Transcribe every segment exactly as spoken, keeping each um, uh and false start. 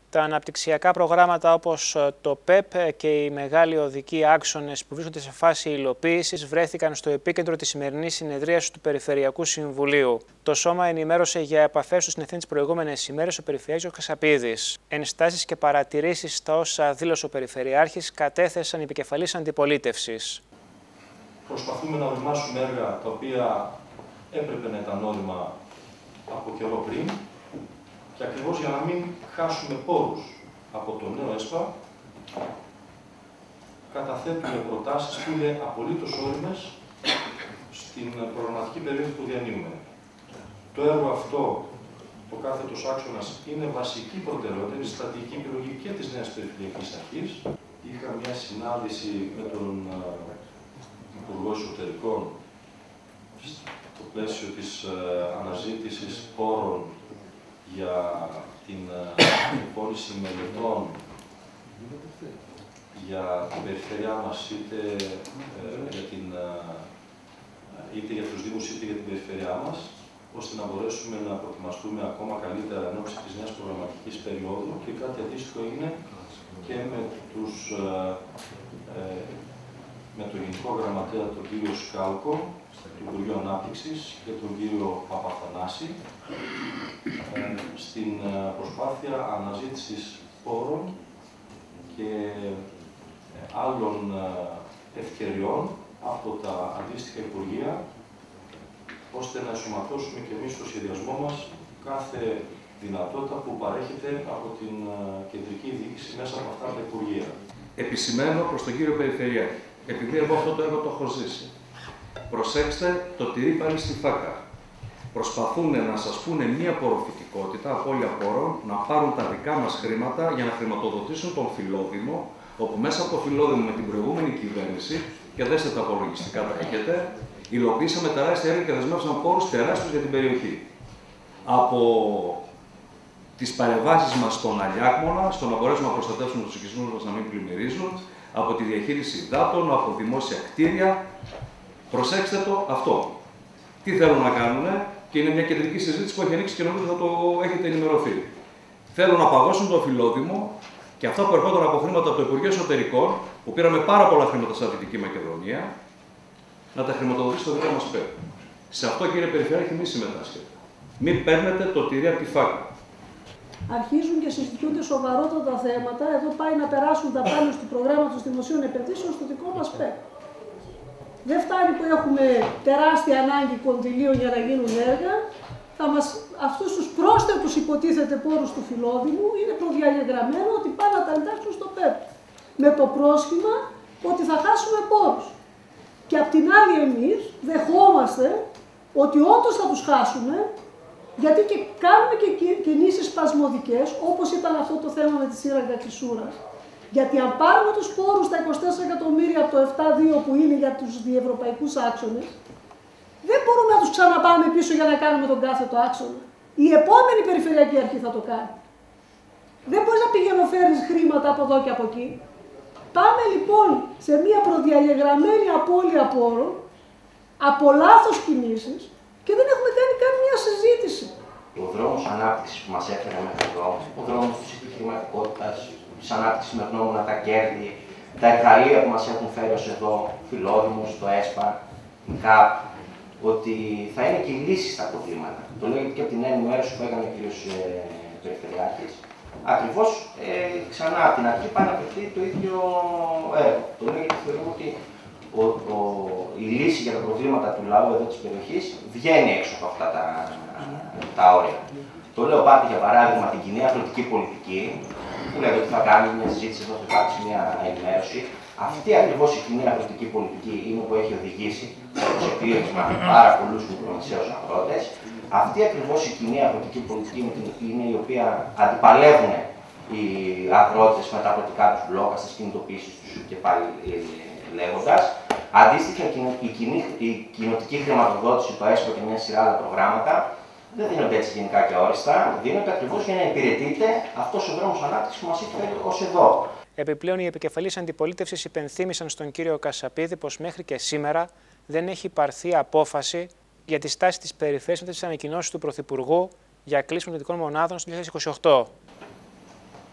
Τα αναπτυξιακά προγράμματα όπως το ΠΕΠ και οι μεγάλοι οδικοί άξονες που βρίσκονται σε φάση υλοποίησης βρέθηκαν στο επίκεντρο της σημερινής συνεδρίασης του Περιφερειακού Συμβουλίου. Το Σώμα ενημέρωσε για επαφές του στην ευθύνη τις προηγούμενες ημέρες ο Περιφερειάρχης Κασαπίδης. Ενστάσεις και παρατηρήσεις στα όσα δήλωσε ο Περιφερειάρχης κατέθεσαν οι επικεφαλής αντιπολίτευσης. Προσπαθούμε να οριμάσουμε έργα τα οποία έπρεπε να ήταν όρημα από καιρό πριν. Και ακριβώς για να μην χάσουμε πόρους από το νέο ΕΣΠΑ, καταθέτουμε προτάσεις που είναι απολύτως όριμες στην προγραμματική περίοδο που διανύουμε. Το έργο αυτό, το κάθετος άξονας, είναι βασική προτεραιότητα, είναι στρατηγική επιλογή και της νέας Περιφερειακής Αρχής. Είχα μια συνάντηση με τον Υπουργό Εσωτερικών στο πλαίσιο της αναζήτησης πόρων για την εκπόνηση μελετών για την περιφέρειά μας, είτε, ε, για την, είτε για τους Δήμους, είτε για την περιφέρειά μας, ώστε να μπορέσουμε να προετοιμαστούμε ακόμα καλύτερα εν ώψη της νέας προγραμματικής περίοδου, και κάτι αντίστοιχο είναι και με, τους, ε, με το Γενικό Γραμματέα, τον κύριο Σκάλκο, του Υπουργείου Ανάπτυξης, και τον κύριο Παπαθανάση, στην προσπάθεια αναζήτησης πόρων και άλλων ευκαιριών από τα αντίστοιχα Υπουργεία, ώστε να ενσωματώσουμε και εμείς στο σχεδιασμό μας κάθε δυνατότητα που παρέχεται από την κεντρική διοίκηση μέσα από αυτά τα Υπουργεία. Επισημαίνω προς τον κύριο Περιφερειάρχη, επειδή εγώ αυτό το έργο το έχω ζήσει. Προσέξτε το τυρί πάλι στη φάκα. Προσπαθούν να σας πούνε μία απορροφητικότητα, απώλεια πόρων, να πάρουν τα δικά μας χρήματα για να χρηματοδοτήσουν τον Φιλόδημο, όπου μέσα από το Φιλόδημο με την προηγούμενη κυβέρνηση, και δέστε τα απολογιστικά τα έχετε, υλοποιήσαμε τεράστια έργα και δεσμεύσαμε πόρους τεράστιους για την περιοχή. Από τις παρεμβάσεις μας στον Αλιάκμονα, στο να μπορέσουμε να προστατεύσουμε τους οικισμούς μας να μην πλημμυρίζουν, από τη διαχείριση υδάτων, από δημόσια κτίρια. Προσέξτε το αυτό. Τι θέλουν να κάνουν, και είναι μια κεντρική συζήτηση που έχει ανοίξει και νομίζω θα το έχετε ενημερωθεί. Θέλουν να παγώσουν το Φιλόδημο και αυτά που ερχόταν από χρήματα από το Υπουργείο Εσωτερικών, που πήραμε πάρα πολλά χρήματα στα Δυτική Μακεδονία, να τα χρηματοδοτήσει στο δικό μας ΠΕΠ. Σε αυτό, κύριε Περιφερειάρχη, μη συμμετάσχετε. Μην παίρνετε το τυρί από τη φάκα. Αρχίζουν και συζητιούνται σοβαρότατα θέματα. Εδώ πάει να περάσουν τα πάνω του προγράμματος δημοσίων επενδύσεων στο δικό μας ΠΕΠ. Δεν φτάνει που έχουμε τεράστια ανάγκη κονδυλίων για να γίνουν έργα. Θα μας, αυτούς τους πρόσθετους υποτίθεται πόρους του Φιλόδημου είναι προδιαγεγραμμένο ότι πάνε να τα εντάξουν στο ΠΕΠ. Με το πρόσχημα ότι θα χάσουμε πόρους. Και απ' την άλλη εμείς δεχόμαστε ότι όντως θα τους χάσουμε, γιατί και κάνουμε και κινήσεις σπασμωδικές, όπως ήταν αυτό το θέμα με τη σύραγγα Κισούρας. Γιατί αν πάρουμε τους πόρους τα είκοσι τέσσερα εκατομμύρια από το επτά δύο που είναι για τους διευρωπαϊκούς άξονες, δεν μπορούμε να τους ξαναπάμε πίσω για να κάνουμε τον κάθετο άξονα. Η επόμενη Περιφερειακή Αρχή θα το κάνει. Δεν μπορείς να πηγαίνω-φέρεις χρήματα από εδώ και από εκεί. Πάμε λοιπόν σε μια προδιαγεγραμμένη απώλεια πόρων, από λάθος κινήσεις, και δεν έχουμε κάνει καν μια συζήτηση. Ο δρόμος ανάπτυξης που μας έφερε μέχρι εδώ, ο δρόμος της επιχειρηματικότητας, της ανάπτυξης με γνώμονα τα κέρδη, τα εργαλεία που μας έχουν φέρει ως εδώ, Φιλόδημος, το ΕΣΠΑ, η ΚΑΠ, ότι θα είναι και η λύση στα προβλήματα. Το λέω γιατί και από την ενημέρωση που έκανε ο κ. Ε, Περιφερειάρχης, ακριβώς ε, ξανά από την αρχή πάει να πετύχει το ίδιο έργο. Το λέω γιατί θεωρούμε ότι ο, ο, η λύση για τα προβλήματα του λαού εδώ της περιοχής βγαίνει έξω από αυτά τα, τα όρια. Το λέω πάτε για παράδειγμα την κοινή αγροτική πολιτική, που λέτε ότι θα κάνει μια συζήτηση εδώ, θα υπάρξει μια ενημέρωση. Αυτή ακριβώς η κοινή αγροτική πολιτική είναι που έχει οδηγήσει στο ξεκλήρισμα πάρα πολλούς μικρομεσαίους αγρότες. Αυτή ακριβώς η κοινή αγροτική πολιτική είναι η οποία αντιπαλεύουν οι αγρότες με τα αγροτικά τους μπλόκα, στις κινητοποιήσεις τους και πάλι λέγοντας. Αντίστοιχα, η, κοινή, η κοινοτική χρηματοδότηση, το ΕΣΠΑ και μια σειρά άλλα προγράμματα δεν δίνονται έτσι γενικά και όριστα, δίνονται ακριβώς για να υπηρετείται αυτός ο δρόμος ανάπτυξης που μας έχει φέρει ως εδώ. Επιπλέον, οι επικεφαλής αντιπολίτευσης υπενθύμησαν στον κύριο Κασαπίδη πως μέχρι και σήμερα δεν έχει πάρθει απόφαση για τη στάση της περιφέρειας μετά τις ανακοινώσεις του Πρωθυπουργού για κλείσιμο των δυτικών μονάδων στο δύο χιλιάδες είκοσι οκτώ.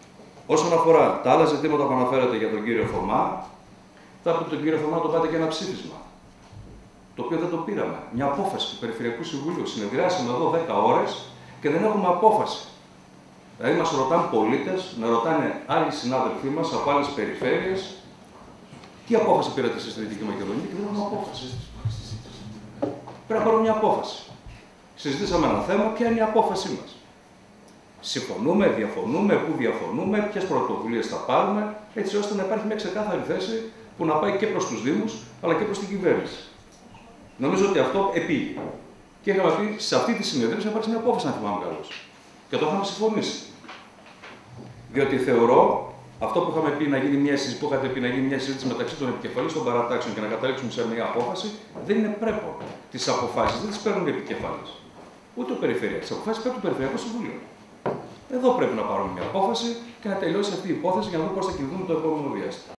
Όσον αφορά τα άλλα ζητήματα που αναφέρατε για τον κύριο Θωμά, θα από τον κύριο Θωμά το πάτε και ένα ψήφισμα. Το οποίο δεν το πήραμε. Μια απόφαση του Περιφερειακού Συμβουλίου. Συνεδριάσαμε εδώ δέκα ώρες και δεν έχουμε απόφαση. Δηλαδή, μας ρωτάνε πολίτες, να ρωτάνε άλλοι συνάδελφοί μας από άλλες περιφέρειες, τι απόφαση πήρατε στη Δυτική Μακεδονία και δεν έχουμε απόφαση. Πρέπει να πάρουμε μια απόφαση. Συζητήσαμε ένα θέμα, ποια είναι η απόφασή μας. Συμφωνούμε, διαφωνούμε, πού διαφωνούμε, ποιες πρωτοβουλίες θα πάρουμε, έτσι ώστε να υπάρχει μια ξεκάθαρη θέση που να πάει και προς τους Δήμους, αλλά και προς την κυβέρνηση. Νομίζω ότι αυτό επήγε. Και είχαμε πει σε αυτή τη συνεδρίαση να υπάρξει μια απόφαση, αν θυμάμαι καλώς. Και το είχαμε συμφωνήσει. Διότι θεωρώ αυτό που, είχαμε πει να γίνει μια συζήτηση, που είχατε πει να γίνει μια συζήτηση μεταξύ των επικεφαλής των παρατάξεων και να καταλήξουμε σε μια απόφαση, δεν είναι πρέπον. Τις αποφάσεις δεν τις παίρνουν οι επικεφαλής. Ούτε ο Περιφερειακός. Τις αποφάσεις παίρνει το Περιφερειακό Συμβούλιο. Εδώ πρέπει να πάρουμε μια απόφαση και να τελειώσει αυτή η υπόθεση για να δούμε πώς θα κινηθούμε το επόμενο διάστημα.